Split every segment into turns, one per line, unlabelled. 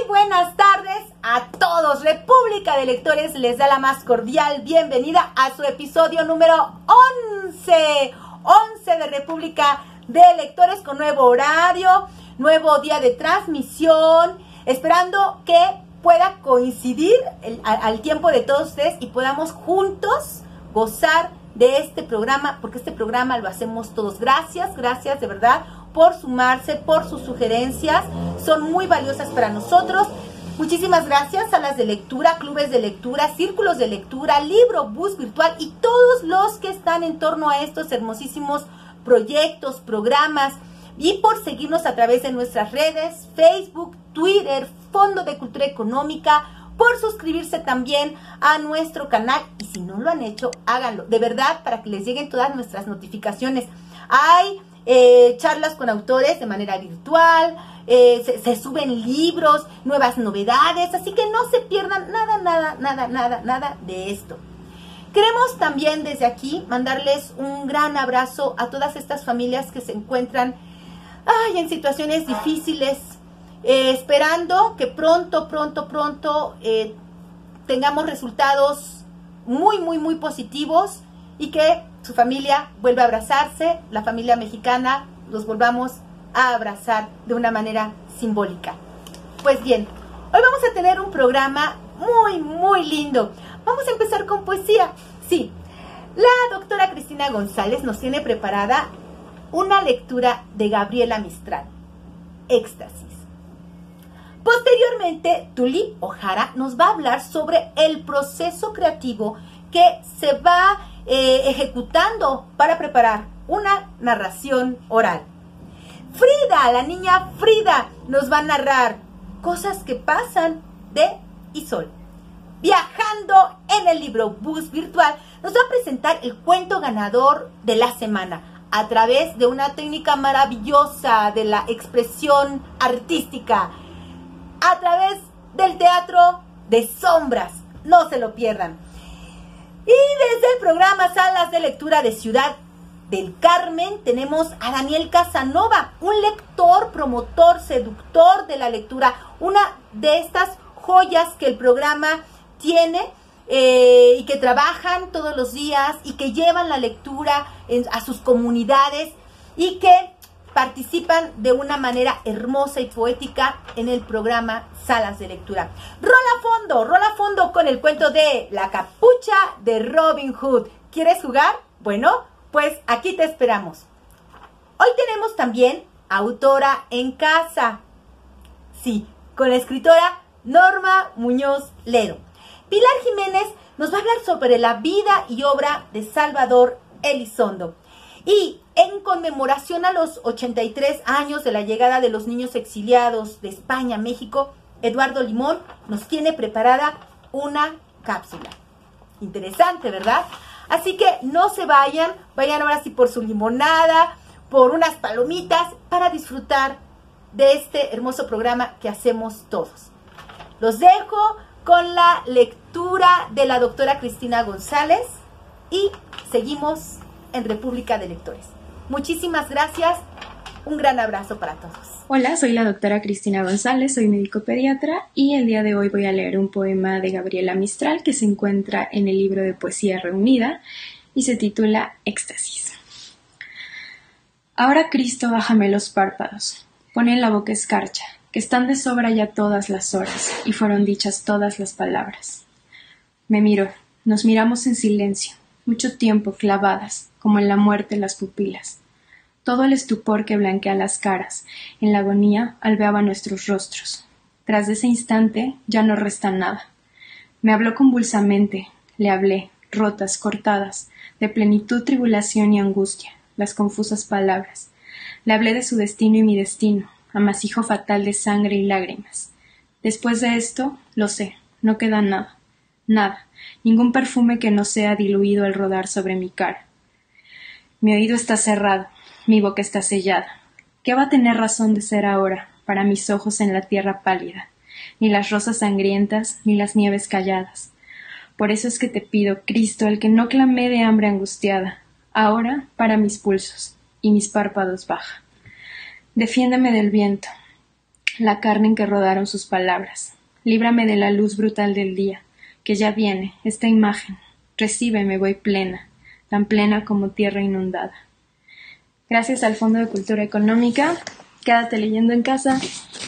buenas tardes a todos. República de Lectores les da la más cordial bienvenida a su episodio número 11 de República de Lectores, con nuevo horario, nuevo día de transmisión, esperando que pueda coincidir al tiempo de todos ustedes y podamos juntos gozar de este programa, porque este programa lo hacemos todos. Gracias de verdad por sumarse, por sus sugerencias, son muy valiosas para nosotros. Muchísimas gracias a las de lectura, clubes de lectura, círculos de lectura, libro, bus virtual y todos los que están en torno a estos hermosísimos proyectos, programas, y por seguirnos a través de nuestras redes, Facebook, Twitter, Fondo de Cultura Económica, por suscribirse también a nuestro canal, y si no lo han hecho, háganlo, de verdad, para que les lleguen todas nuestras notificaciones. Hay charlas con autores de manera virtual, se suben libros, nuevas novedades, así que no se pierdan nada de esto. Queremos también desde aquí mandarles un gran abrazo a todas estas familias que se encuentran en situaciones difíciles, esperando que pronto tengamos resultados muy positivos y que su familia vuelva a abrazarse, la familia mexicana, los volvamos a abrazar de una manera simbólica. Pues bien, hoy vamos a tener un programa muy lindo. Vamos a empezar con poesía. Sí, la doctora Cristina González nos tiene preparada una lectura de Gabriela Mistral, Éxtasis. Posteriormente, Tulip Ojara nos va a hablar sobre el proceso creativo que se va ejecutando para preparar una narración oral. Frida, la niña Frida, nos va a narrar Cosas que pasan de Isol. Viajando en el libro Bus Virtual, nos va a presentar el cuento ganador de la semana a través de una técnica maravillosa de la expresión artística, a través del teatro de sombras. No se lo pierdan. Y desde el programa Salas de Lectura de Ciudad del Carmen tenemos a Daniel Casanova, un lector, promotor, seductor de la lectura, una de estas joyas que el programa tiene y que trabajan todos los días y que llevan la lectura a sus comunidades y que participan de una manera hermosa y poética en el programa Salas de Lectura. Rola fondo con el cuento de La Capucha de Robin Hood. ¿Quieres jugar? Bueno, pues aquí te esperamos. Hoy tenemos también Autora en Casa. Sí, con la escritora Norma Muñoz Ledo. Pilar Jiménez nos va a hablar sobre la vida y obra de Salvador Elizondo. Y en conmemoración a los 83 años de la llegada de los niños exiliados de España a México, Eduardo Limón nos tiene preparada una cápsula. Interesante, ¿verdad? Así que no se vayan ahora sí por su limonada, por unas palomitas, para disfrutar de este hermoso programa que hacemos todos. Los dejo con la lectura de la doctora Cristina González y seguimos en República de Lectores. Muchísimas gracias, un gran abrazo para todos.
Hola, soy la doctora Cristina González, soy médico pediatra y el día de hoy voy a leer un poema de Gabriela Mistral que se encuentra en el libro de Poesía Reunida y se titula Éxtasis. Ahora, Cristo, bájame los párpados, pone en la boca escarcha, que están de sobra ya todas las horas y fueron dichas todas las palabras. Me miro, nos miramos en silencio, mucho tiempo clavadas, como en la muerte las pupilas. Todo el estupor que blanquea las caras, en la agonía alveaba nuestros rostros. Tras de ese instante ya no resta nada. Me habló convulsamente, le hablé, rotas, cortadas, de plenitud, tribulación y angustia, las confusas palabras. Le hablé de su destino y mi destino, amasijo fatal de sangre y lágrimas. Después de esto, lo sé, no queda nada, ningún perfume que no sea diluido al rodar sobre mi cara. Mi oído está cerrado, mi boca está sellada. ¿Qué va a tener razón de ser ahora para mis ojos en la tierra pálida? Ni las rosas sangrientas, ni las nieves calladas. Por eso es que te pido, Cristo, el que no clamé de hambre angustiada, ahora para mis pulsos, y mis párpados baja. Defiéndeme del viento. la carne en que rodaron sus palabras. Líbrame de la luz brutal del día, que ya viene, esta imagen. Recíbeme, voy plena, tan plena como tierra inundada. Gracias al Fondo de Cultura Económica. Quédate leyendo en casa.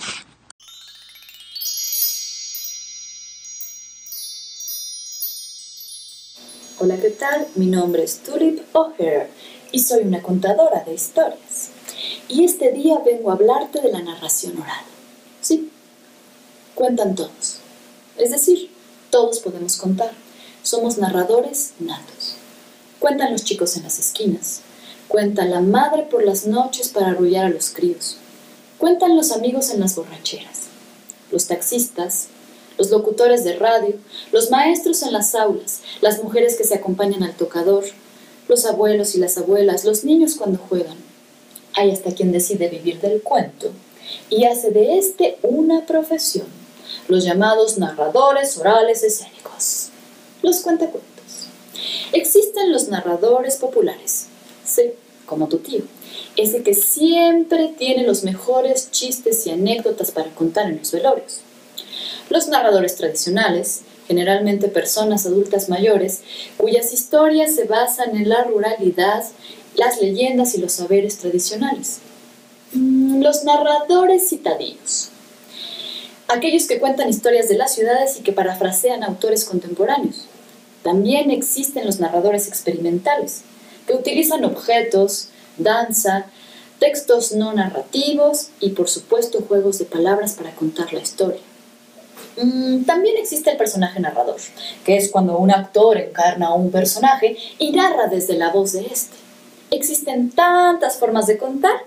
Hola, ¿qué tal? Mi nombre es Tulip O'Hare y soy una contadora de historias. Y este día vengo a hablarte de la narración oral. Sí, cuentan todos. Es decir, todos podemos contar. Somos narradores natos. Cuentan los chicos en las esquinas. Cuenta la madre por las noches para arrullar a los críos. Cuentan los amigos en las borracheras. Los taxistas, los locutores de radio, los maestros en las aulas, las mujeres que se acompañan al tocador, los abuelos y las abuelas, los niños cuando juegan. Hay hasta quien decide vivir del cuento y hace de este una profesión, los llamados narradores orales escénicos, los cuentacuentos. Existen los narradores populares, sí, como tu tío, ese que siempre tiene los mejores chistes y anécdotas para contar en los velorios. Los narradores tradicionales, generalmente personas adultas mayores, cuyas historias se basan en la ruralidad, las leyendas y los saberes tradicionales. Los narradores citadinos, aquellos que cuentan historias de las ciudades y que parafrasean autores contemporáneos. También existen los narradores experimentales, que utilizan objetos, danza, textos no narrativos y, por supuesto, juegos de palabras para contar la historia. También existe el personaje narrador, que es cuando un actor encarna a un personaje y narra desde la voz de éste. Existen tantas formas de contar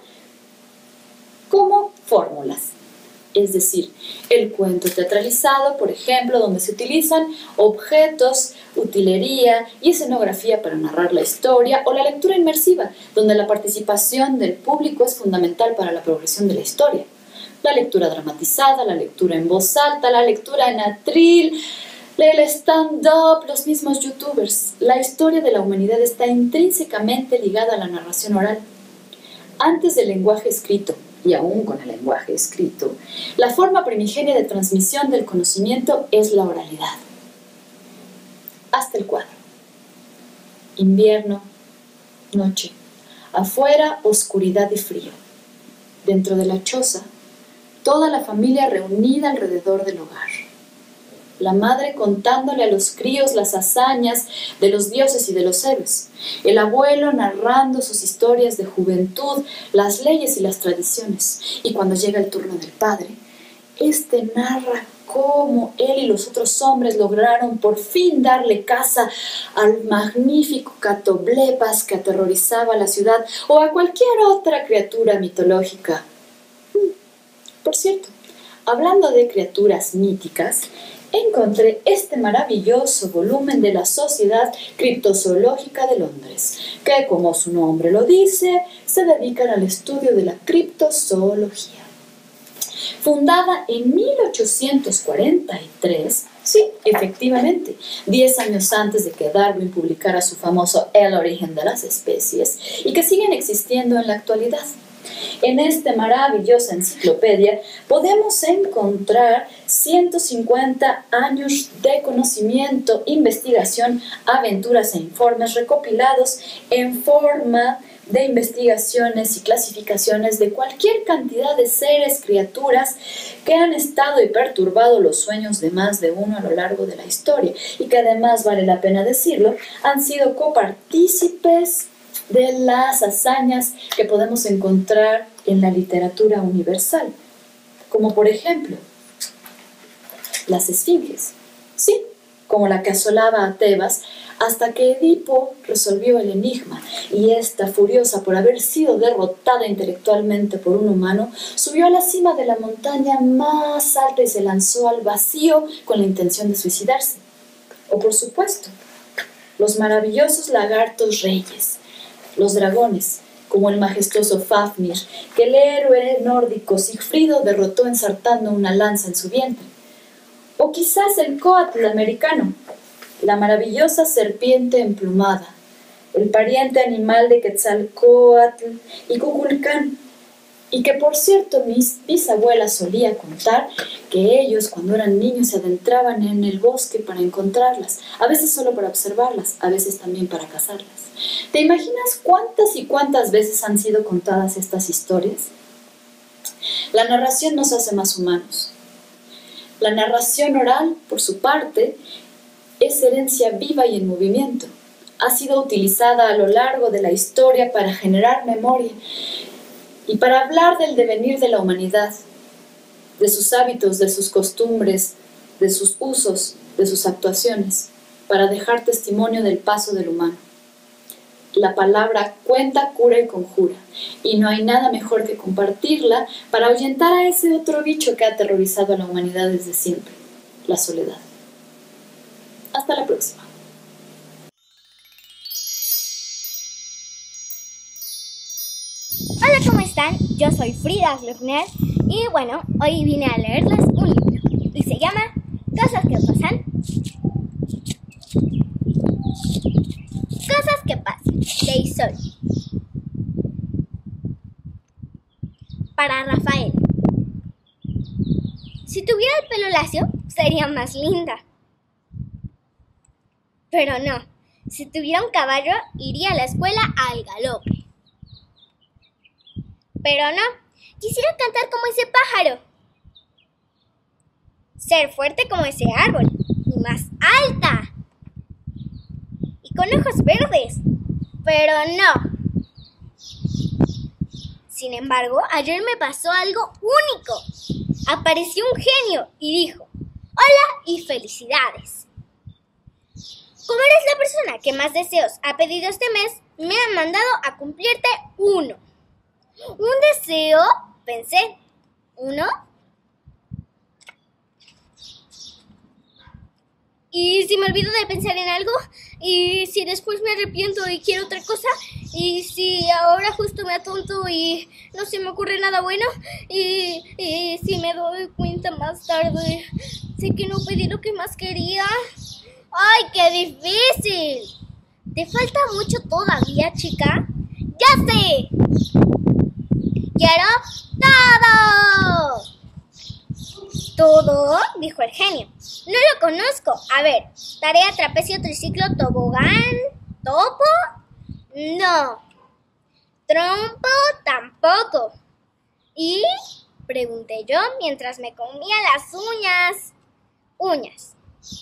como fórmulas. Es decir, el cuento teatralizado, por ejemplo, donde se utilizan objetos, utilería y escenografía para narrar la historia, o la lectura inmersiva, donde la participación del público es fundamental para la progresión de la historia. La lectura dramatizada, la lectura en voz alta, la lectura en atril, el stand-up, los mismos youtubers. La historia de la humanidad está intrínsecamente ligada a la narración oral. Antes del lenguaje escrito, y aún con el lenguaje escrito, la forma primigenia de transmisión del conocimiento es la oralidad. Hasta el cuadro. Invierno, noche. Afuera, oscuridad y frío. Dentro de la choza, toda la familia reunida alrededor del hogar. La madre contándole a los críos las hazañas de los dioses y de los héroes. El abuelo narrando sus historias de juventud, las leyes y las tradiciones. Y cuando llega el turno del padre, este narra cómo él y los otros hombres lograron por fin darle caza al magnífico Catoblepas que aterrorizaba a la ciudad o a cualquier otra criatura mitológica. Por cierto, hablando de criaturas míticas, encontré este maravilloso volumen de la Sociedad Criptozoológica de Londres, que, como su nombre lo dice, se dedican al estudio de la criptozoología. Fundada en 1843, sí, efectivamente, 10 años antes de que Darwin publicara su famoso El origen de las especies, y que siguen existiendo en la actualidad. En esta maravillosa enciclopedia podemos encontrar 150 años de conocimiento, investigación, aventuras e informes recopilados en forma de investigaciones y clasificaciones de cualquier cantidad de seres, criaturas que han estado y perturbado los sueños de más de uno a lo largo de la historia y que además, vale la pena decirlo, han sido copartícipes de las hazañas que podemos encontrar en la literatura universal, como por ejemplo las esfinges, sí, como la que asolaba a Tebas hasta que Edipo resolvió el enigma y esta, furiosa por haber sido derrotada intelectualmente por un humano, subió a la cima de la montaña más alta y se lanzó al vacío con la intención de suicidarse. O por supuesto, los maravillosos lagartos reyes, los dragones, como el majestuoso Fafnir, que el héroe nórdico Sigfrido derrotó ensartando una lanza en su vientre. O quizás el coatl americano, la maravillosa serpiente emplumada, el pariente animal de Quetzalcóatl y Cuculcán, Y que, por cierto, mi bisabuela solía contar que ellos, cuando eran niños, se adentraban en el bosque para encontrarlas, a veces solo para observarlas, a veces también para cazarlas. ¿Te imaginas cuántas y cuántas veces han sido contadas estas historias? La narración nos hace más humanos. La narración oral, por su parte, es herencia viva y en movimiento. Ha sido utilizada a lo largo de la historia para generar memoria y para hablar del devenir de la humanidad, de sus hábitos, de sus costumbres, de sus usos, de sus actuaciones, para dejar testimonio del paso del humano. La palabra cuenta, cura y conjura, y no hay nada mejor que compartirla para ahuyentar a ese otro bicho que ha aterrorizado a la humanidad desde siempre, la soledad. Hasta la próxima.
Hola, ¿cómo están? Yo soy Frida Gluckner y bueno, hoy vine a leerles un libro y se llama Cosas que pasan. Cosas que pasan, de Isol. Para Rafael. Si tuviera el pelo lacio, sería más linda. Pero no, si tuviera un caballo, iría a la escuela al galope. Pero no, quisiera cantar como ese pájaro. Ser fuerte como ese árbol, y más alta. Y con ojos verdes. Pero no. Sin embargo, ayer me pasó algo único. Apareció un genio y dijo: hola y felicidades. Como eres la persona que más deseos ha pedido este mes, me han mandado a cumplirte uno. ¿Un deseo? Pensé. ¿Uno? ¿Y si me olvido de pensar en algo? ¿Y si después me arrepiento y quiero otra cosa? ¿Y si ahora justo me atonto y no se me ocurre nada bueno? ¿Y si me doy cuenta más tarde? Sé que no pedí lo que más quería. ¡Ay, qué difícil! ¿Te falta mucho todavía, chica? ¡Ya sé! ¡Quiero todo! ¿Todo? Dijo el genio. No lo conozco. A ver, tarea, trapecio, triciclo, tobogán, topo. No. Trompo tampoco. ¿Y? Pregunté yo mientras me comía las uñas. Uñas.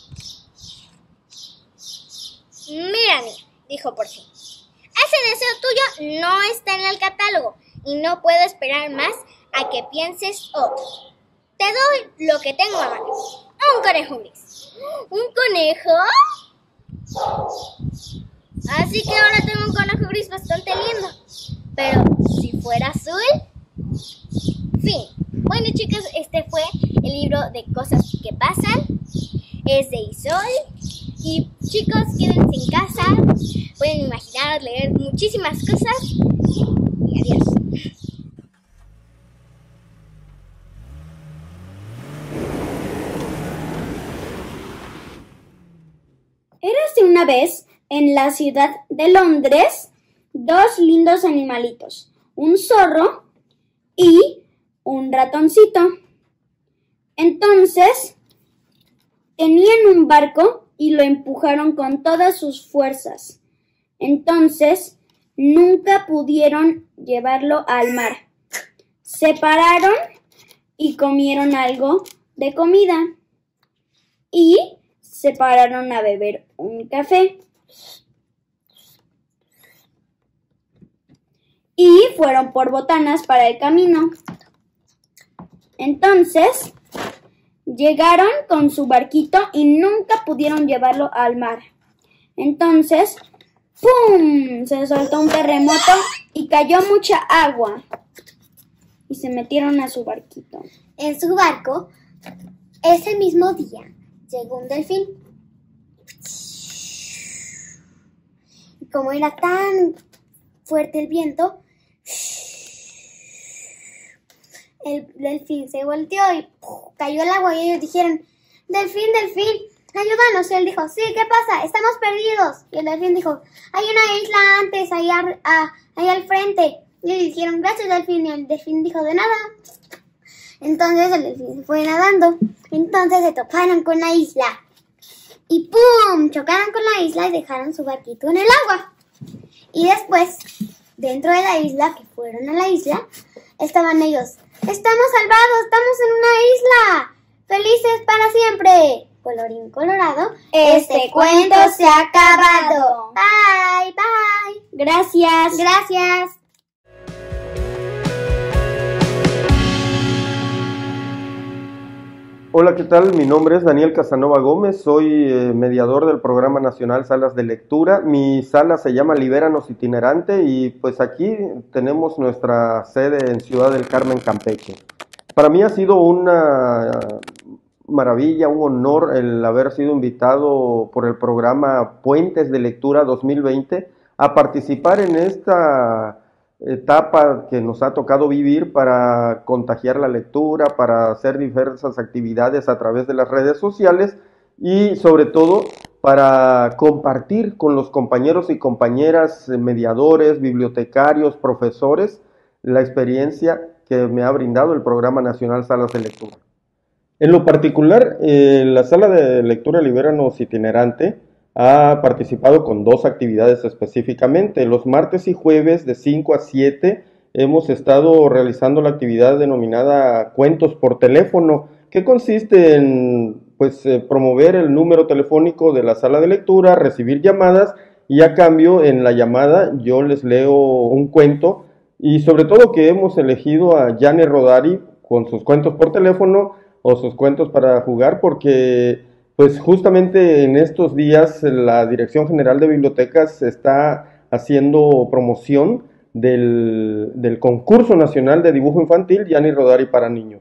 Mírame, dijo por fin. Ese deseo tuyo no está en el catálogo y no puedo esperar más a que pienses otro. Te doy lo que tengo a mano. Un conejo gris. ¿Un conejo? Así que ahora tengo un conejo gris bastante lindo. Pero si fuera azul... Fin. Bueno, chicos, este fue el libro de Cosas que pasan. Es de Isol. Y chicos, quédense en casa. Pueden imaginar, leer muchísimas cosas. Y adiós.
Érase una vez, en la ciudad de Londres, dos lindos animalitos, un zorro y un ratoncito. Entonces, tenían un barco y lo empujaron con todas sus fuerzas. Entonces, nunca pudieron llevarlo al mar. Se pararon y comieron algo de comida y se pararon a beber un café. Y fueron por botanas para el camino. Entonces, llegaron con su barquito y nunca pudieron llevarlo al mar. Entonces, ¡pum! Se soltó un terremoto y cayó mucha agua. Y se metieron a su barquito.
En su barco, ese mismo día, llegó un delfín. Y como era tan fuerte el viento, el delfín se volteó y cayó al agua y ellos dijeron: delfín, delfín, ayúdanos. Y él dijo: sí, ¿qué pasa? Estamos perdidos. Y el delfín dijo: hay una isla antes, ahí al frente.
Y le dijeron, gracias, delfín. Y el delfín dijo, de nada. Entonces el delfín se fue nadando. Entonces se toparon con la isla. Y ¡pum! Chocaron con la isla y dejaron su barquito en el agua. Y después, dentro de la isla, que fueron a la isla, estaban ellos. ¡Estamos salvados! ¡Estamos en una isla! ¡Felices para siempre! Colorín colorado, este cuento se ha acabado. Bye, bye.
Gracias.
Gracias.
Hola, ¿qué tal? Mi nombre es Daniel Casanova Gómez, soy mediador del Programa Nacional Salas de Lectura. Mi sala se llama Libéranos Itinerante y pues aquí tenemos nuestra sede en Ciudad del Carmen, Campeche. Para mí ha sido una maravilla, un honor el haber sido invitado por el programa Puentes de Lectura 2020 a participar en esta etapa que nos ha tocado vivir para contagiar la lectura, para hacer diversas actividades a través de las redes sociales y sobre todo para compartir con los compañeros y compañeras mediadores, bibliotecarios, profesores, la experiencia que me ha brindado el Programa Nacional Salas de Lectura. En lo particular, la Sala de Lectura Libéranos Itinerante ha participado con 2 actividades específicamente. Los martes y jueves de 5 a 7 hemos estado realizando la actividad denominada Cuentos por Teléfono, que consiste en promover el número telefónico de la sala de lectura, recibir llamadas y a cambio en la llamada yo les leo un cuento y sobre todo que hemos elegido a Gianni Rodari con sus cuentos por teléfono o sus cuentos para jugar porque pues justamente en estos días la Dirección General de Bibliotecas está haciendo promoción del concurso nacional de dibujo infantil Gianni Rodari para niños.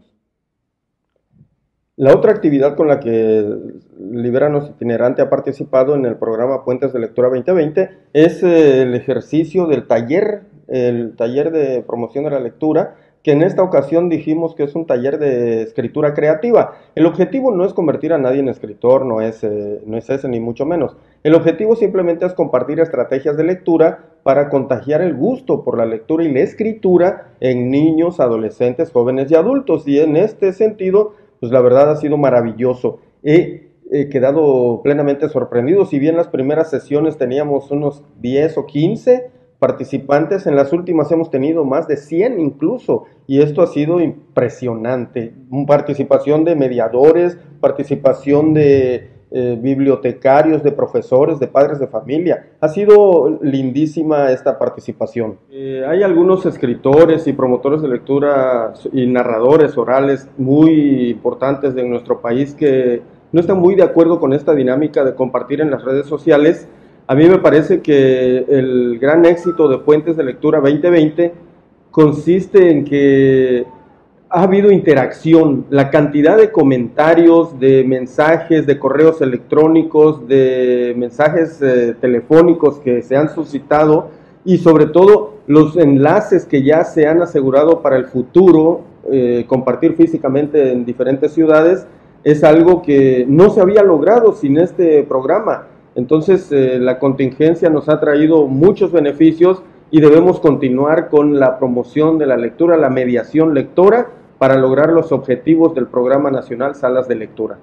La otra actividad con la que Libéranos Itinerante ha participado en el programa Puentes de Lectura 2020 es el ejercicio del taller, el taller de promoción de la lectura, que en esta ocasión dijimos que es un taller de escritura creativa. El objetivo no es convertir a nadie en escritor, no es ese ni mucho menos. El objetivo simplemente es compartir estrategias de lectura para contagiar el gusto por la lectura y la escritura en niños, adolescentes, jóvenes y adultos. Y en este sentido, pues la verdad ha sido maravilloso. He quedado plenamente sorprendido. Si bien las primeras sesiones teníamos unos 10 o 15 participantes, en las últimas hemos tenido más de 100 incluso, y esto ha sido impresionante. Participación de mediadores, participación de bibliotecarios, de profesores, de padres de familia. Ha sido lindísima esta participación. Hay algunos escritores y promotores de lectura y narradores orales muy importantes de nuestro país que no están muy de acuerdo con esta dinámica de compartir en las redes sociales. A mí me parece que el gran éxito de Puentes de Lectura 2020 consiste en que ha habido interacción, la cantidad de comentarios, de mensajes, de correos electrónicos, de mensajes telefónicos que se han suscitado y sobre todo los enlaces que ya se han asegurado para el futuro, compartir físicamente en diferentes ciudades, es algo que no se había logrado sin este programa. Entonces la contingencia nos ha traído muchos beneficios y debemos continuar con la promoción de la lectura, la mediación lectora para lograr los objetivos del Programa Nacional Salas de Lectura.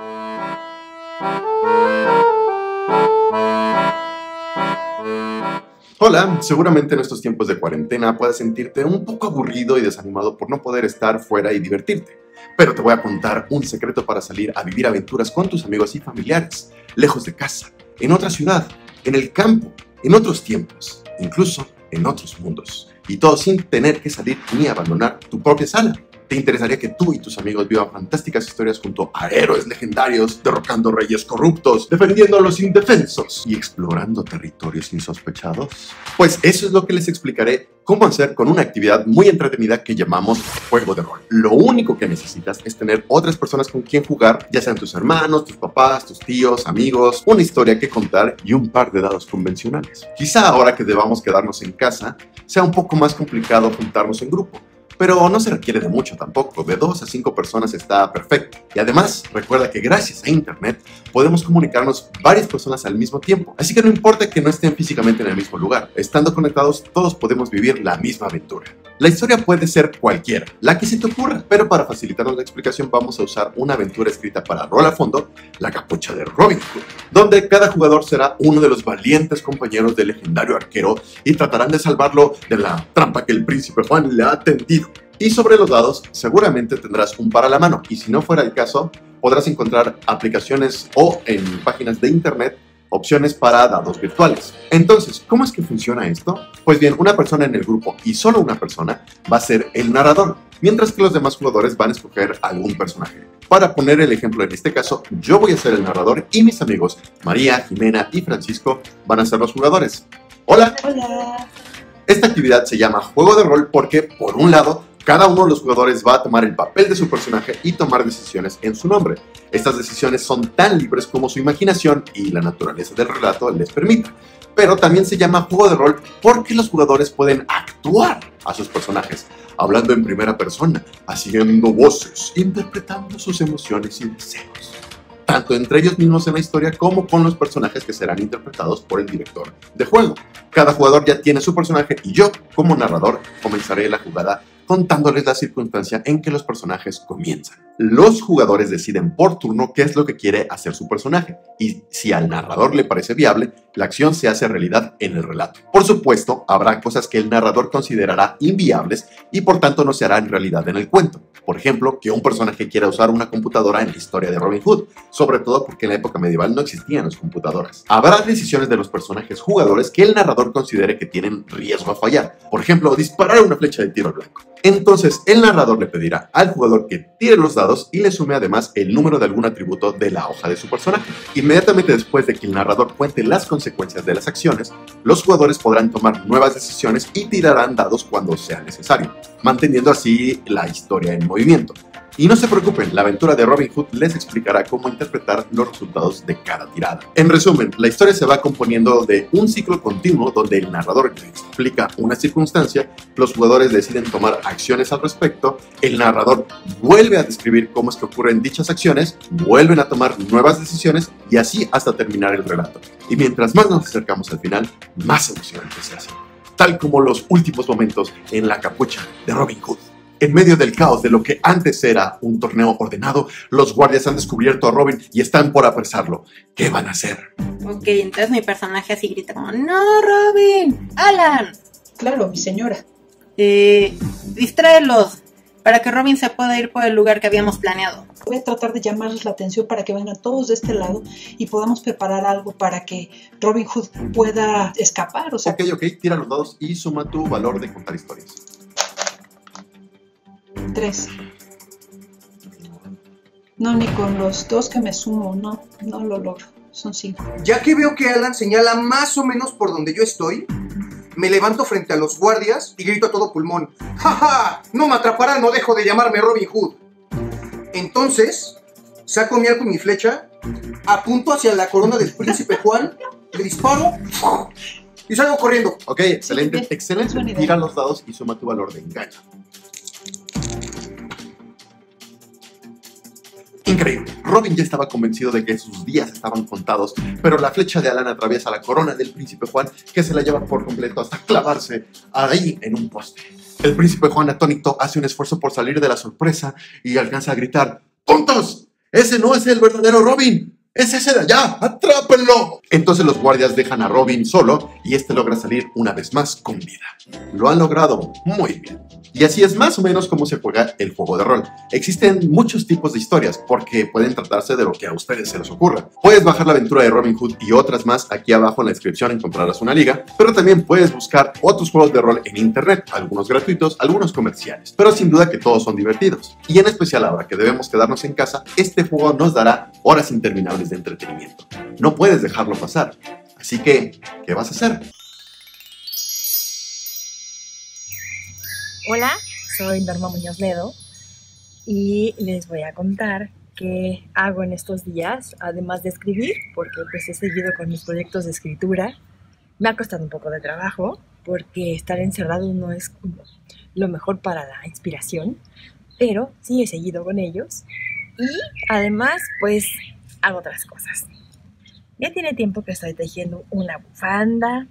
Hola, seguramente en estos tiempos de cuarentena puedes sentirte un poco aburrido y desanimado por no poder estar fuera y divertirte. Pero te voy a contar un secreto para salir a vivir aventuras con tus amigos y familiares, lejos de casa, en otra ciudad, en el campo, en otros tiempos, incluso en otros mundos. Y todo sin tener que salir ni abandonar tu propia sala. ¿Te interesaría que tú y tus amigos vivan fantásticas historias junto a héroes legendarios, derrocando reyes corruptos, defendiendo a los indefensos y explorando territorios insospechados? Pues eso es lo que les explicaré cómo hacer con una actividad muy entretenida que llamamos juego de rol. Lo único que necesitas es tener otras personas con quien jugar, ya sean tus hermanos, tus papás, tus tíos, amigos, una historia que contar y un par de dados convencionales. Quizá ahora que debamos quedarnos en casa, sea un poco más complicado juntarnos en grupo, pero no se requiere de mucho tampoco, de 2 a 5 personas está perfecto. Y además, recuerda que gracias a Internet podemos comunicarnos varias personas al mismo tiempo, así que no importa que no estén físicamente en el mismo lugar, estando conectados todos podemos vivir la misma aventura. La historia puede ser cualquiera, la que se te ocurra, pero para facilitarnos la explicación vamos a usar una aventura escrita para rol a fondo, La Capucha de Robin Hood, donde cada jugador será uno de los valientes compañeros del legendario arquero y tratarán de salvarlo de la trampa que el príncipe Juan le ha tendido. Y sobre los dados, seguramente tendrás un par a la mano, y si no fuera el caso, podrás encontrar aplicaciones o en páginas de internet opciones para dados virtuales. Entonces, ¿cómo es que funciona esto? Pues bien, una persona en el grupo y solo una persona va a ser el narrador, mientras que los demás jugadores van a escoger algún personaje. Para poner el ejemplo en este caso, yo voy a ser el narrador y mis amigos María, Jimena y Francisco van a ser los jugadores. ¡Hola!
Hola.
Esta actividad se llama juego de rol porque, por un lado, cada uno de los jugadores va a tomar el papel de su personaje y tomar decisiones en su nombre. Estas decisiones son tan libres como su imaginación y la naturaleza del relato les permita. Pero también se llama juego de rol porque los jugadores pueden actuar a sus personajes, hablando en primera persona, haciendo voces, interpretando sus emociones y deseos, tanto entre ellos mismos en la historia como con los personajes que serán interpretados por el director de juego. Cada jugador ya tiene su personaje y yo, como narrador, comenzaré la jugada contándoles la circunstancia en que los personajes comienzan. Los jugadores deciden por turno qué es lo que quiere hacer su personaje, y si al narrador le parece viable, la acción se hace realidad en el relato. Por supuesto, habrá cosas que el narrador considerará inviables y por tanto no se harán realidad en el cuento. Por ejemplo, que un personaje quiera usar una computadora en la historia de Robin Hood, sobre todo porque en la época medieval no existían las computadoras. Habrá decisiones de los personajes jugadores que el narrador considere que tienen riesgo a fallar. Por ejemplo, disparar una flecha de tiro al blanco. Entonces, el narrador le pedirá al jugador que tire los dados y le sume además el número de algún atributo de la hoja de su personaje. Inmediatamente después de que el narrador cuente las consecuencias de las acciones, los jugadores podrán tomar nuevas decisiones y tirarán dados cuando sea necesario, manteniendo así la historia en movimiento. Y no se preocupen, la aventura de Robin Hood les explicará cómo interpretar los resultados de cada tirada. En resumen, la historia se va componiendo de un ciclo continuo donde el narrador explica una circunstancia, los jugadores deciden tomar acciones al respecto, el narrador vuelve a describir cómo es que ocurren dichas acciones, vuelven a tomar nuevas decisiones y así hasta terminar el relato. Y mientras más nos acercamos al final, más emocionante se hace. Tal como los últimos momentos en La Capucha de Robin Hood. En medio del caos de lo que antes era un torneo ordenado, los guardias han descubierto a Robin y están por apresarlo. ¿Qué van a hacer?
Ok, entonces mi personaje así grita como ¡No, Robin! ¡Alan!
Claro, mi señora.
Distráelos para que Robin se pueda ir por el lugar que habíamos planeado.
Voy a tratar de llamarles la atención para que vengan todos de este lado y podamos preparar algo para que Robin Hood pueda escapar.
Ok, tira los dados y suma tu valor de contar historias.
3. No, ni con los 2 que me sumo, no lo logro. Son 5.
Ya que veo que Alan señala más o menos por donde yo estoy, me levanto frente a los guardias y grito a todo pulmón: ¡Ja, ja! ¡No me atraparán o dejo de llamarme Robin Hood! Entonces, saco mi arco y mi flecha, apunto hacia la corona del príncipe Juan, le disparo y salgo corriendo.
Ok, excelente. Tira los dados y suma tu valor de engaño. Increíble. Robin ya estaba convencido de que sus días estaban contados, pero la flecha de Alan atraviesa la corona del príncipe Juan, que se la lleva por completo hasta clavarse ahí en un poste. El príncipe Juan, atónito, hace un esfuerzo por salir de la sorpresa y alcanza a gritar: ¡Tontos! ¡Ese no es el verdadero Robin! ¡Es ese de allá! ¡Atrápenlo! Entonces los guardias dejan a Robin solo y este logra salir una vez más con vida. Lo han logrado muy bien. Y así es más o menos como se juega el juego de rol. Existen muchos tipos de historias porque pueden tratarse de lo que a ustedes se les ocurra. Puedes bajar la aventura de Robin Hood y otras más. Aquí abajo en la descripción encontrarás una liga, pero también puedes buscar otros juegos de rol en internet, algunos gratuitos, algunos comerciales, pero sin duda que todos son divertidos. Y en especial ahora que debemos quedarnos en casa, este juego nos dará horas interminables de entretenimiento. No puedes dejarlo pasar. Así que, ¿qué vas a hacer?
Hola, soy Norma Muñoz Ledo y les voy a contar qué hago en estos días, además de escribir, porque pues he seguido con mis proyectos de escritura. Me ha costado un poco de trabajo porque estar encerrado no es lo mejor para la inspiración, pero sí he seguido con ellos y además pues hago otras cosas. Ya tiene tiempo que estoy tejiendo una bufanda.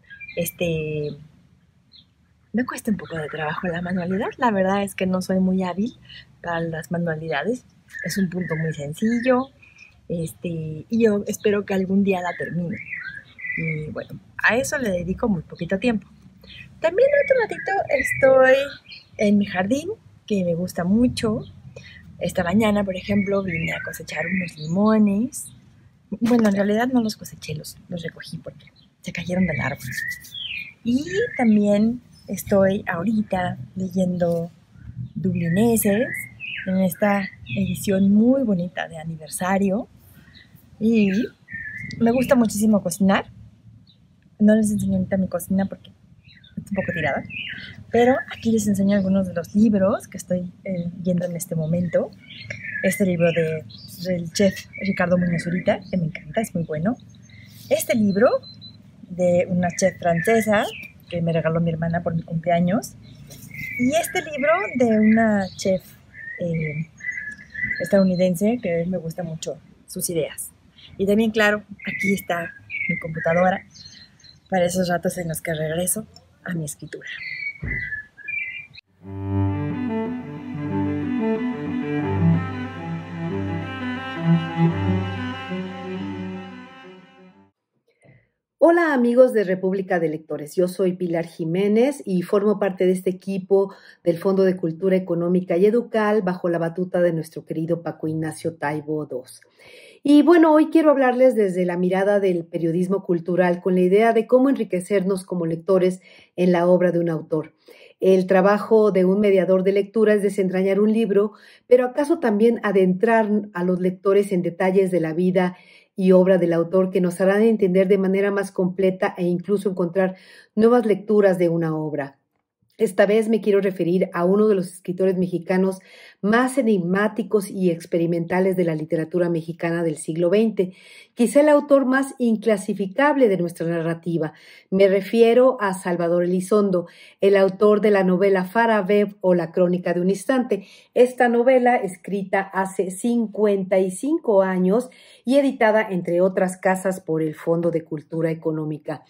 Me cuesta un poco de trabajo la manualidad. La verdad es que no soy muy hábil para las manualidades. Es un punto muy sencillo. Y yo espero que algún día la termine. Y bueno, a eso le dedico muy poquito tiempo. También otro ratito estoy en mi jardín, que me gusta mucho. Esta mañana, por ejemplo, vine a cosechar unos limones. Bueno, en realidad no los coseché, los recogí porque se cayeron del árbol. Y también estoy ahorita leyendo Dublineses en esta edición muy bonita de aniversario. Y me gusta muchísimo cocinar. No les enseño ahorita mi cocina porque está un poco tirada. Pero aquí les enseño algunos de los libros que estoy viendo en este momento. Este libro del chef Ricardo Muñoz Zurita, que me encanta, es muy bueno. Este libro de una chef francesa que me regaló mi hermana por mi cumpleaños. Y este libro de una chef estadounidense que me gusta mucho sus ideas. Y también, claro, aquí está mi computadora para esos ratos en los que regreso a mi escritura.
Hola amigos de República de Lectores, yo soy Pilar Jiménez y formo parte de este equipo del Fondo de Cultura Económica y Educal bajo la batuta de nuestro querido Paco Ignacio Taibo II. Y bueno, hoy quiero hablarles desde la mirada del periodismo cultural con la idea de cómo enriquecernos como lectores en la obra de un autor. El trabajo de un mediador de lectura es desentrañar un libro, pero acaso también adentrar a los lectores en detalles de la vida y obra del autor que nos harán entender de manera más completa e incluso encontrar nuevas lecturas de una obra. Esta vez me quiero referir a uno de los escritores mexicanos más enigmáticos y experimentales de la literatura mexicana del siglo XX, quizá el autor más inclasificable de nuestra narrativa. Me refiero a Salvador Elizondo, el autor de la novela Farabev o La Crónica de un Instante. Esta novela, escrita hace 55 años y editada, entre otras casas, por el Fondo de Cultura Económica.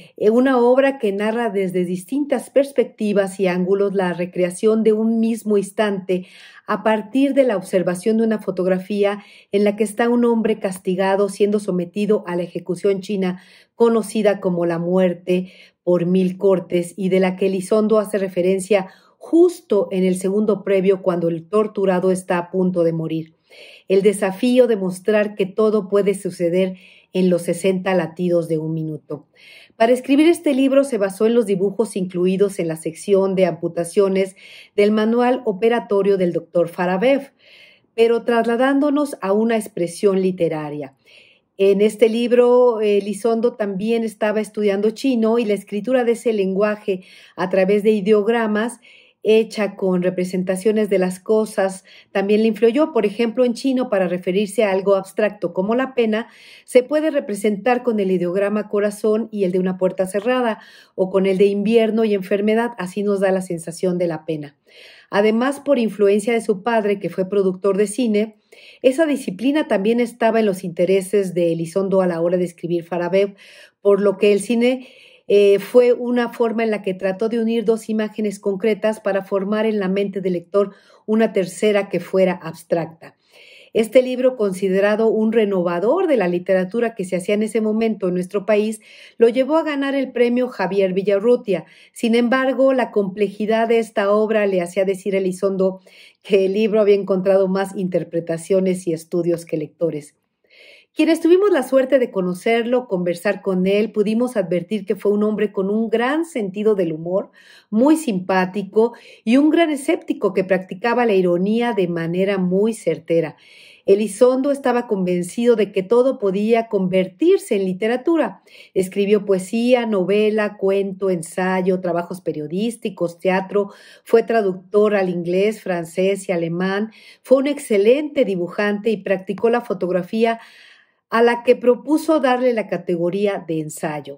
Una obra que narra desde distintas perspectivas y ángulos la recreación de un mismo instante a partir de la observación de una fotografía en la que está un hombre castigado siendo sometido a la ejecución china conocida como la muerte por 1000 cortes y de la que Elizondo hace referencia justo en el segundo previo cuando el torturado está a punto de morir. El desafío de mostrar que todo puede suceder en los 60 latidos de un minuto. Para escribir este libro se basó en los dibujos incluidos en la sección de amputaciones del manual operatorio del Dr. Farabev, pero trasladándonos a una expresión literaria. En este libro, Elizondo también estaba estudiando chino y la escritura de ese lenguaje a través de ideogramas hecha con representaciones de las cosas, también le influyó. Por ejemplo, en chino, para referirse a algo abstracto como la pena, se puede representar con el ideograma corazón y el de una puerta cerrada, o con el de invierno y enfermedad, así nos da la sensación de la pena. Además, por influencia de su padre, que fue productor de cine, esa disciplina también estaba en los intereses de Elizondo a la hora de escribir Farabev, por lo que el cine fue una forma en la que trató de unir dos imágenes concretas para formar en la mente del lector una tercera que fuera abstracta. Este libro, considerado un renovador de la literatura que se hacía en ese momento en nuestro país, lo llevó a ganar el premio Javier Villarrutia. Sin embargo, la complejidad de esta obra le hacía decir a Elizondo que el libro había encontrado más interpretaciones y estudios que lectores. Quienes tuvimos la suerte de conocerlo, conversar con él, pudimos advertir que fue un hombre con un gran sentido del humor, muy simpático y un gran escéptico que practicaba la ironía de manera muy certera. Elizondo estaba convencido de que todo podía convertirse en literatura. Escribió poesía, novela, cuento, ensayo, trabajos periodísticos, teatro, fue traductor al inglés, francés y alemán, fue un excelente dibujante y practicó la fotografía a la que propuso darle la categoría de ensayo.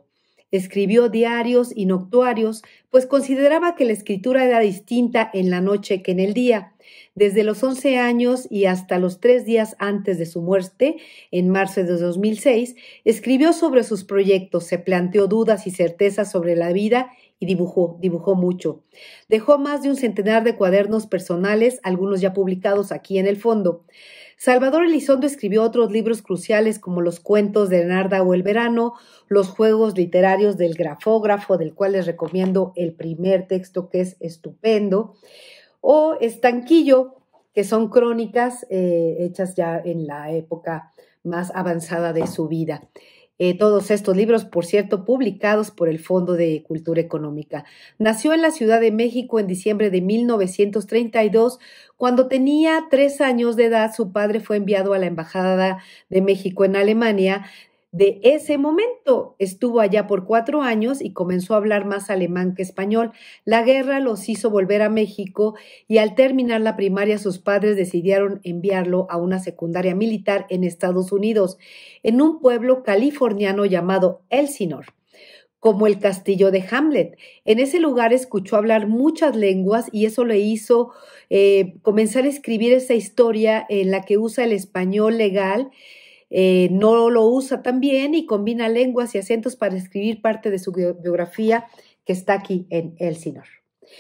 Escribió diarios y noctuarios, pues consideraba que la escritura era distinta en la noche que en el día. Desde los 11 años y hasta los 3 días antes de su muerte, en marzo de 2006, escribió sobre sus proyectos, se planteó dudas y certezas sobre la vida y dibujó mucho. Dejó más de un centenar de cuadernos personales, algunos ya publicados aquí en el fondo. Salvador Elizondo escribió otros libros cruciales como Los cuentos de Narda o El verano, Los juegos literarios del grafógrafo, del cual les recomiendo el primer texto que es estupendo, o Estanquillo, que son crónicas hechas ya en la época más avanzada de su vida. Todos estos libros, por cierto, publicados por el Fondo de Cultura Económica. Nació en la Ciudad de México en diciembre de 1932. Cuando tenía 3 años de edad, su padre fue enviado a la Embajada de México en Alemania. De ese momento estuvo allá por 4 años y comenzó a hablar más alemán que español. La guerra los hizo volver a México y al terminar la primaria sus padres decidieron enviarlo a una secundaria militar en Estados Unidos, en un pueblo californiano llamado Elsinore, como el castillo de Hamlet. En ese lugar escuchó hablar muchas lenguas y eso le hizo comenzar a escribir esa historia en la que usa el español legal. No lo usa tan bien y combina lenguas y acentos para escribir parte de su biografía que está aquí en Elsinore.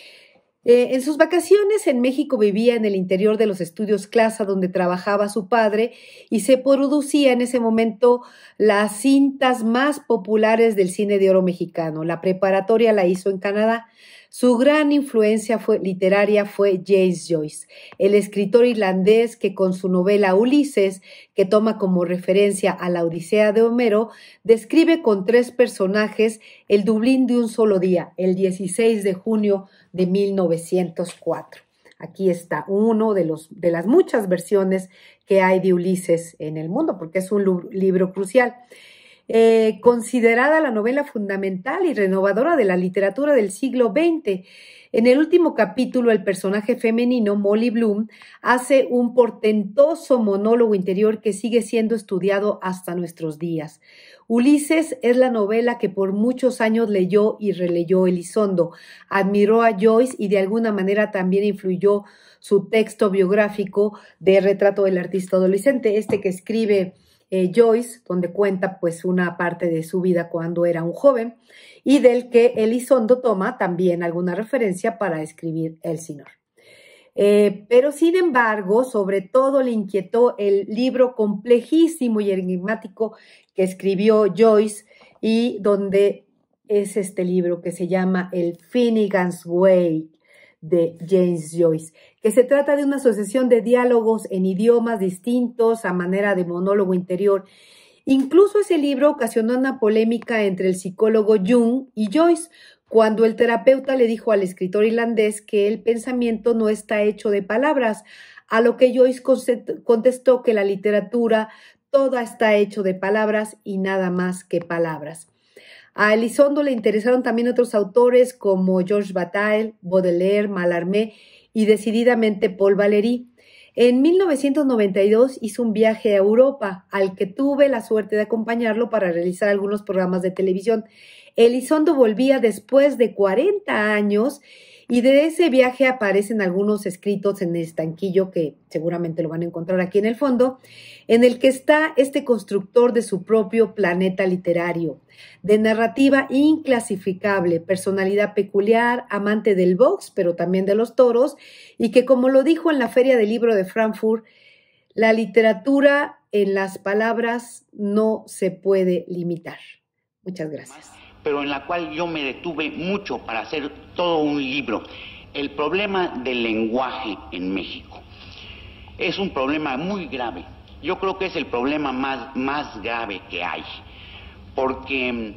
En sus vacaciones en México vivía en el interior de los estudios Clasa, donde trabajaba su padre, y se producía en ese momento las cintas más populares del cine de oro mexicano. La preparatoria la hizo en Canadá. Su gran influencia literaria fue James Joyce, el escritor irlandés que con su novela Ulises, que toma como referencia a la Odisea de Homero, describe con 3 personajes el Dublín de un solo día, el 16 de junio de 1904. Aquí está uno de las muchas versiones que hay de Ulises en el mundo, porque es un libro crucial. Considerada la novela fundamental y renovadora de la literatura del siglo XX. En el último capítulo, el personaje femenino, Molly Bloom, hace un portentoso monólogo interior que sigue siendo estudiado hasta nuestros días. Ulises es la novela que por muchos años leyó y releyó Elizondo. Admiró a Joyce y de alguna manera también influyó su texto biográfico de Retrato del artista adolescente, que escribe Joyce, donde cuenta pues una parte de su vida cuando era un joven y del que Elizondo toma también alguna referencia para escribir Elsinore. Pero sin embargo, sobre todo le inquietó el libro complejísimo y enigmático que escribió Joyce y donde es este libro que se llama El Finnegan's Wake de James Joyce, que se trata de una sucesión de diálogos en idiomas distintos a manera de monólogo interior. Incluso ese libro ocasionó una polémica entre el psicólogo Jung y Joyce, cuando el terapeuta le dijo al escritor irlandés que el pensamiento no está hecho de palabras, a lo que Joyce contestó que la literatura toda está hecho de palabras y nada más que palabras. A Elizondo le interesaron también otros autores como Georges Bataille, Baudelaire, Mallarmé y decididamente Paul Valéry. En 1992 hizo un viaje a Europa, al que tuve la suerte de acompañarlo para realizar algunos programas de televisión. Elizondo volvía después de 40 años y de ese viaje aparecen algunos escritos en Estanquillo, que seguramente lo van a encontrar aquí en el fondo, en el que está este constructor de su propio planeta literario, de narrativa inclasificable, personalidad peculiar, amante del box, pero también de los toros, y que, como lo dijo en la Feria del Libro de Frankfurt, la literatura en las palabras no se puede limitar. Muchas gracias.
Pero en la cual yo me detuve mucho para hacer todo un libro. El problema del lenguaje en México es un problema muy grave. Yo creo que es el problema más grave que hay, porque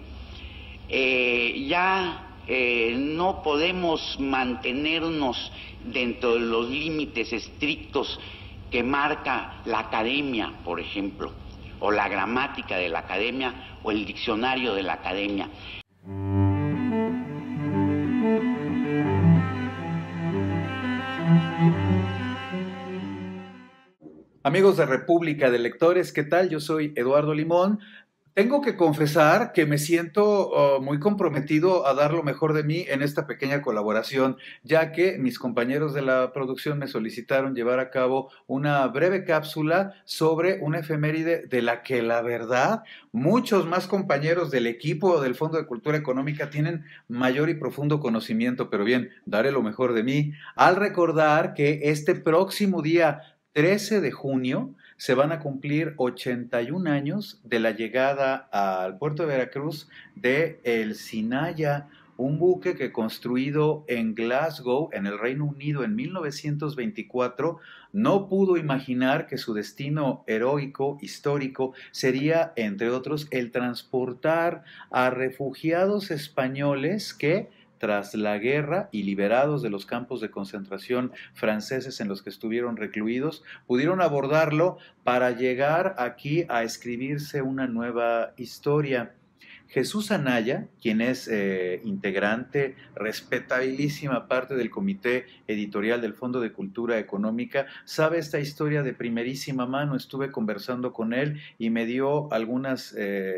no podemos mantenernos dentro de los límites estrictos que marca la academia, por ejemplo, o la gramática de la academia, o el diccionario de la academia.
Amigos de República de Lectores, ¿qué tal? Yo soy Eduardo Limón, Tengo que confesar que me siento muy comprometido a dar lo mejor de mí en esta pequeña colaboración, ya que mis compañeros de la producción me solicitaron llevar a cabo una breve cápsula sobre una efeméride de la que la verdad muchos más compañeros del equipo del Fondo de Cultura Económica tienen mayor y profundo conocimiento, pero bien, daré lo mejor de mí al recordar que este próximo día 13 de junio se van a cumplir 81 años de la llegada al puerto de Veracruz de el Sinaya, un buque que construido en Glasgow, en el Reino Unido, en 1924, no pudo imaginar que su destino heroico, histórico, sería, entre otros, el transportar a refugiados españoles que, tras la guerra y liberados de los campos de concentración franceses en los que estuvieron recluidos, pudieron abordarlo para llegar aquí a escribirse una nueva historia. Jesús Anaya, quien es integrante, respetabilísima parte del comité editorial del Fondo de Cultura Económica, sabe esta historia de primerísima mano. Estuve conversando con él y me dio algunas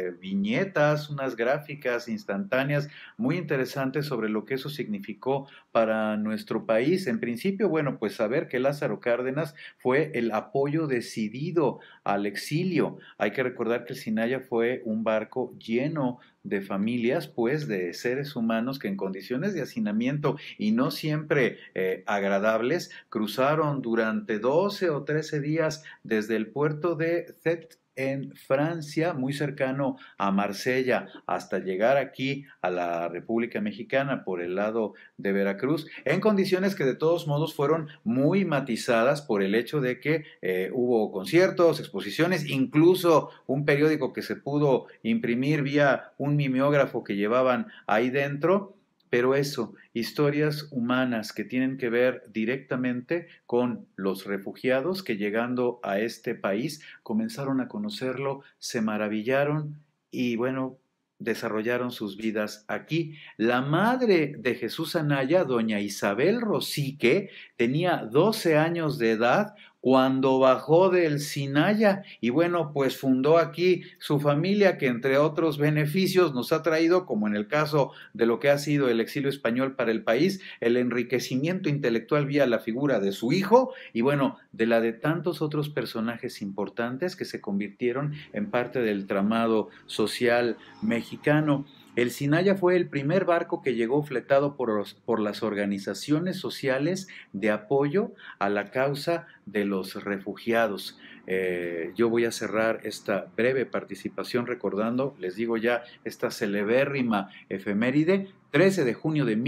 viñetas, unas gráficas instantáneas muy interesantes sobre lo que eso significó para nuestro país. En principio, bueno, pues saber que Lázaro Cárdenas fue el apoyo decidido al exilio. Hay que recordar que el Sinaya fue un barco lleno de familias, pues de seres humanos que en condiciones de hacinamiento y no siempre agradables, cruzaron durante 12 o 13 días desde el puerto de Cette en Francia, muy cercano a Marsella, hasta llegar aquí a la República Mexicana por el lado de Veracruz, en condiciones que de todos modos fueron muy matizadas por el hecho de que hubo conciertos, exposiciones, incluso un periódico que se pudo imprimir vía un mimeógrafo que llevaban ahí dentro. Pero eso, historias humanas que tienen que ver directamente con los refugiados que llegando a este país comenzaron a conocerlo, se maravillaron y bueno, desarrollaron sus vidas aquí. La madre de Jesús Anaya, doña Isabel Rosique, tenía 12 años de edad cuando bajó del Sinaya y bueno, pues fundó aquí su familia que entre otros beneficios nos ha traído, como en el caso de lo que ha sido el exilio español para el país, el enriquecimiento intelectual vía la figura de su hijo y bueno, de la de tantos otros personajes importantes que se convirtieron en parte del tramado social mexicano. El Sinaya fue el primer barco que llegó fletado por las organizaciones sociales de apoyo a la causa de los refugiados. Yo voy a cerrar esta breve participación recordando, les digo ya, esta celebérrima efeméride. 13 de junio de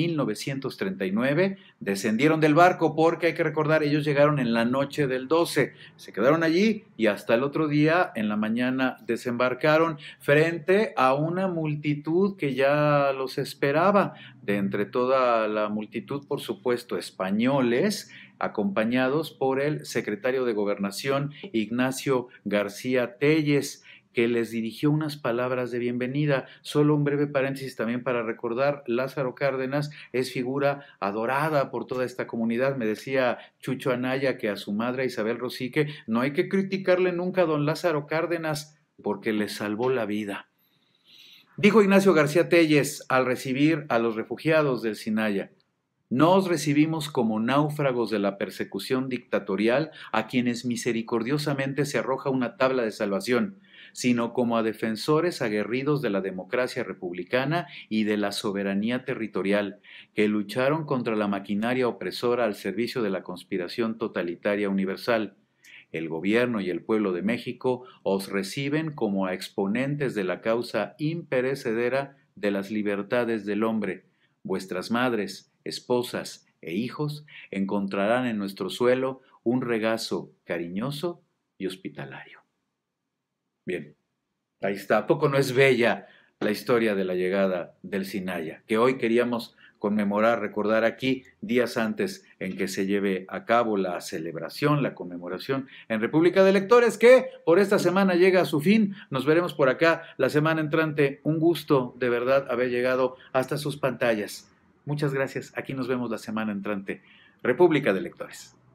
1939 descendieron del barco porque hay que recordar, ellos llegaron en la noche del 12, se quedaron allí y hasta el otro día en la mañana desembarcaron frente a una multitud que ya los esperaba. De entre toda la multitud, por supuesto, españoles, acompañados por el secretario de Gobernación, Ignacio García Telles, que les dirigió unas palabras de bienvenida. Solo un breve paréntesis también para recordar, Lázaro Cárdenas es figura adorada por toda esta comunidad. Me decía Chucho Anaya que a su madre Isabel Rosique no hay que criticarle nunca a don Lázaro Cárdenas porque le salvó la vida. Dijo Ignacio García Telles al recibir a los refugiados del Sinaya: no os recibimos como náufragos de la persecución dictatorial a quienes misericordiosamente se arroja una tabla de salvación, sino como a defensores aguerridos de la democracia republicana y de la soberanía territorial, que lucharon contra la maquinaria opresora al servicio de la conspiración totalitaria universal. El gobierno y el pueblo de México os reciben como a exponentes de la causa imperecedera de las libertades del hombre. Vuestras madres, esposas e hijos encontrarán en nuestro suelo un regazo cariñoso y hospitalario. Bien, ahí está. ¿A poco no es bella la historia de la llegada del Sinaya? Que hoy queríamos conmemorar, recordar aquí, días antes en que se lleve a cabo la celebración, la conmemoración en República de Lectores, que por esta semana llega a su fin. Nos veremos por acá la semana entrante. Un gusto, de verdad, haber llegado hasta sus pantallas. Muchas gracias. Aquí nos vemos la semana entrante. República de Lectores.